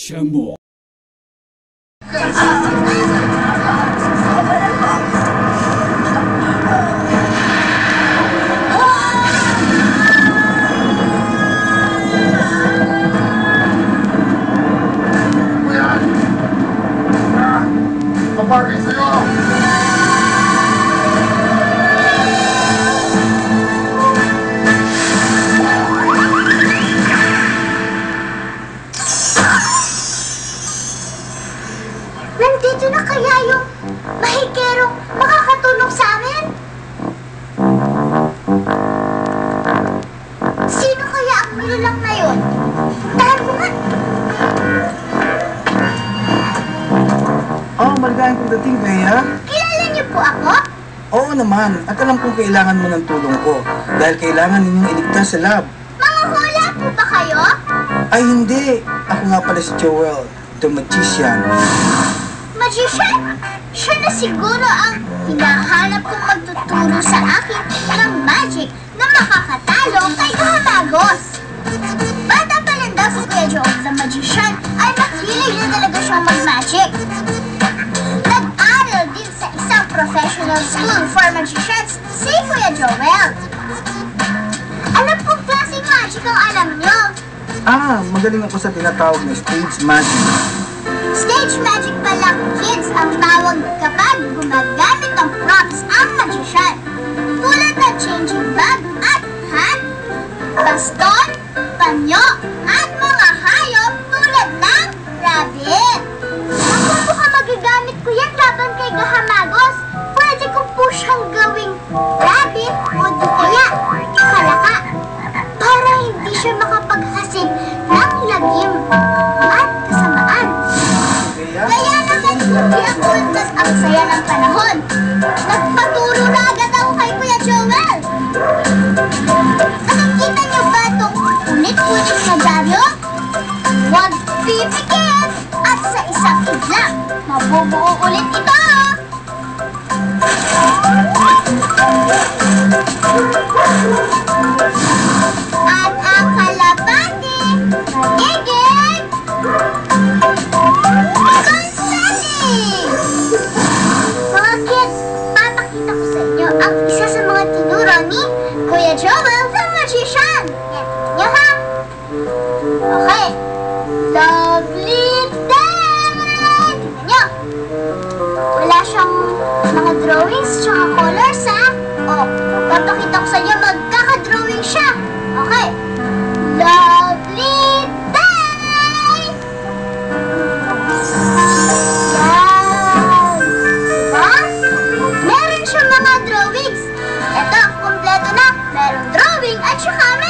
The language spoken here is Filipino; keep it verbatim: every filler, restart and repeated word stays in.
G M A. Party sa'yo! Nandito na kaya yung mahikerong makakatulong sa amin? Sino kaya ang nilalang na yun? Tahan mo nga! Oh, maligayang pagdating, Bea. Kilala niyo po ako? Oo naman, at alam kong kailangan mo ng tulong ko dahil kailangan ninyong iligtas sa lab. Mga hula po ba kayo? Ay hindi, ako nga pala si Joel, the magician. Magician? Siya na siguro ang hinahanap kong magtuturo sa akin ng magic na makakatalo kay Gahamagos. Bata pa lang daw si Kuya Joel the Magician ay makilig na talaga siyang mag-magic. Nag-aral din sa isang professional school for magicians si Kuya Joel. Alam kong klaseng magic ang alam niyo. Ah, magaling ako sa tinatawag na stage magic. Stage magic palang kids ang tawag kapag gumagamit ng props ang magician. Tulad ng changing bag at hat, baston, panyo, at mga hayop tulad ng rabbit. Ako po ka magagamit ko yan laban kay Gahamagos. Pwede ko po siyang gawing rabbit o di kaya kalaka para hindi siya makapaghasik ng lagim at kasamaan. Kaya naman hindi ako mas ang saya ng panahon. Nagpaturo na agad ako kay Kuya Joel. Nakikita niyo ba itong ulit-ulit na dyaryo? Huwag pipikit at sa isang idlang mabubuo ulit ito. At ang kalapati magiging mga kids, papakita ko sa inyo ang isa sa mga tinuro ni Kuya Joel the Magician. Yan, nyo ha? Okay. Lovely day! Tignan nyo. Wala siyang mga drawings tsaka colors ha. O, papakita ko sa inyo, magkaka-drawing siya. Okay. Lovely day! Meron siyang mga drawings. Ito, kompleto na. Merong drawing at saka